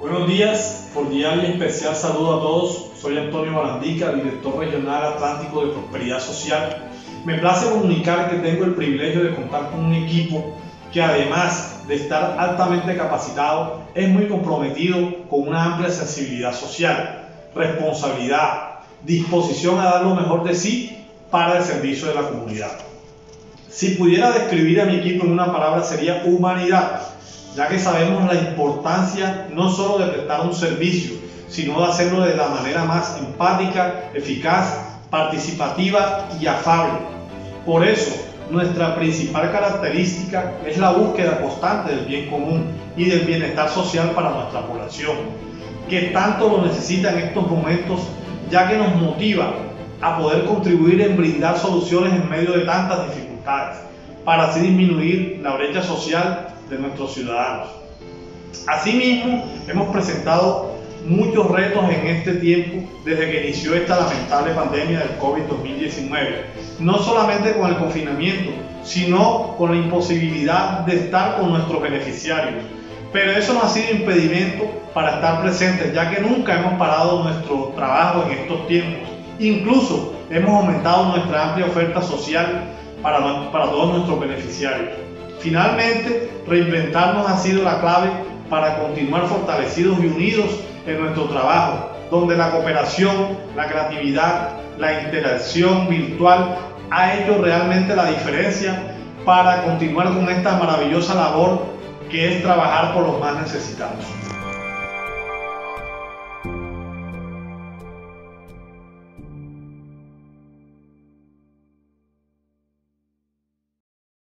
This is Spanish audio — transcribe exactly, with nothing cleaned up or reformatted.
Buenos días, cordial y especial saludo a todos. Soy Antonio Barandica, director regional Atlántico de Prosperidad Social. Me place comunicar que tengo el privilegio de contar con un equipo que, además de estar altamente capacitado, es muy comprometido con una amplia sensibilidad social, responsabilidad, disposición a dar lo mejor de sí para el servicio de la comunidad. Si pudiera describir a mi equipo en una palabra, sería humanidad, ya que sabemos la importancia no solo de prestar un servicio, sino de hacerlo de la manera más empática, eficaz, participativa y afable. Por eso, nuestra principal característica es la búsqueda constante del bien común y del bienestar social para nuestra población, que tanto lo necesita en estos momentos, ya que nos motiva a poder contribuir en brindar soluciones en medio de tantas dificultades, para así disminuir la brecha social de nuestros ciudadanos. Asimismo, hemos presentado muchos retos en este tiempo desde que inició esta lamentable pandemia del COVID dos mil diecinueve, no solamente con el confinamiento, sino con la imposibilidad de estar con nuestros beneficiarios. Pero eso no ha sido impedimento para estar presentes, ya que nunca hemos parado nuestro trabajo en estos tiempos. Incluso hemos aumentado nuestra amplia oferta social para, para todos nuestros beneficiarios. Finalmente, reinventarnos ha sido la clave para continuar fortalecidos y unidos en nuestro trabajo, donde la cooperación, la creatividad, la interacción virtual ha hecho realmente la diferencia para continuar con esta maravillosa labor que es trabajar por los más necesitados.